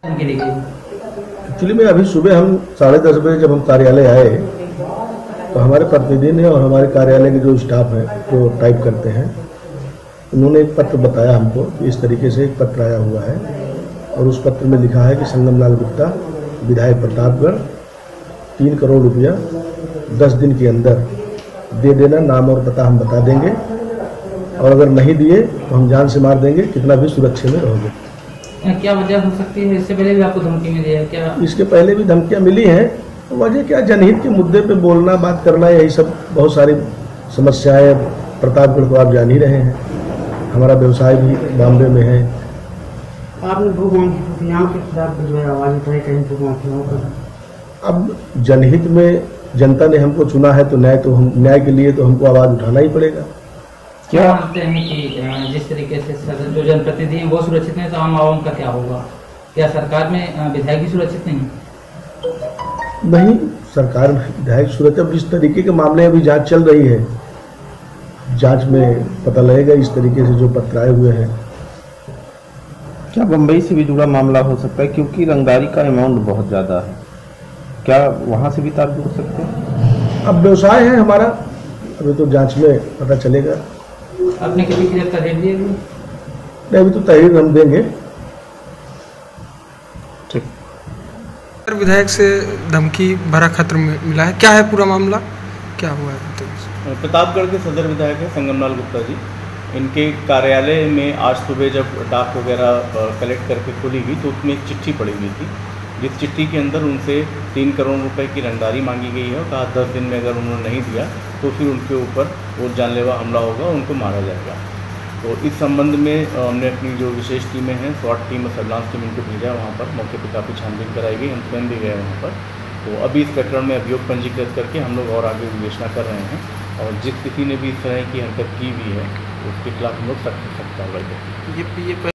Actually में अभी सुबह हम 10:30 बजे जब हम कार्यालय आए तो हमारे प्रतिनिधि ने और हमारे कार्यालय के जो स्टाफ है जो टाइप करते हैं उन्होंने एक पत्र बताया हमको कि इस तरीके से एक पत्र आया हुआ है और उस पत्र में लिखा है कि संगम लाल गुप्ता विधायक प्रतापगढ़ 3 करोड़ रुपया 10 दिन के अंदर दे देना, नाम और पता हम बता देंगे और अगर नहीं दिए तो हम जान से मार देंगे, कितना भी सुरक्षा में रहोगे। क्या वजह हो सकती है? इससे पहले भी आपको धमकी मिली है क्या? इसके पहले भी धमकियां मिली हैं। वजह क्या, जनहित के मुद्दे पे बोलना, बात करना, यही सब बहुत सारी समस्याएं। प्रतापगढ़ को आप जान ही रहे हैं, हमारा व्यवसाय भी बॉम्बे में है। आपने भूख मांगी यहाँ के खिलाफ जो है आवाज उठाई, कहीं भूख मांगी। अब जनहित में जनता ने हमको चुना है तो न्याय के लिए तो हमको आवाज उठाना ही पड़ेगा। क्या मानते हैं कि जिस तरीके से जो जनप्रतिनिधि हैं वो सुरक्षित नहीं तो आम आवाम का क्या होगा? क्या सरकार में विधायक भी सुरक्षित नहीं? नहीं, सरकार में विधायक सुरक्षित, अब इस तरीके के मामले अभी जांच चल रही है, जांच में पता लगेगा इस तरीके से जो पत्र आए हुए हैं। क्या बम्बई से भी जुड़ा मामला हो सकता है, क्योंकि रंगदारी का अमाउंट बहुत ज़्यादा है, क्या वहाँ से भी तार जुड़ सकते हैं? अब व्यवसाय है हमारा, अभी तो जांच में पता चलेगा। आपने किसी की तहरीर दी? नहीं, अभी तो तहरीर हम देंगे। ठीक। विधायक से धमकी भरा खत्र मिला है, क्या है पूरा मामला, क्या हुआ है? प्रतापगढ़ के सदर विधायक है संगम लाल गुप्ता जी। इनके कार्यालय में आज सुबह जब डाक वगैरह कलेक्ट करके खोली गई तो उसमें एक चिट्ठी पड़ी हुई थी, जिस चिट्ठी के अंदर उनसे 3 करोड़ रुपए की रंगदारी मांगी गई है और कहा 10 दिन में अगर उन्होंने नहीं दिया तो फिर उनके ऊपर वो जानलेवा हमला होगा, उनको मारा जाएगा। तो इस संबंध में हमने अपनी जो विशेष टीमें हैं, स्वाट टीम और सर्विलांस टीम, इनको भेजा वहाँ पर। मौके पर काफ़ी छानबीन कराई गई, हम स्वयं भी गए वहाँ पर। तो अभी इस प्रकरण में अभियोग पंजीकृत करके हम लोग और आगे विवेचना कर रहे हैं और जिस किसी ने भी इस तरह की हरकत की हुई है उसके खिलाफ हम लोग सख्त कार्रवाई करेंगे।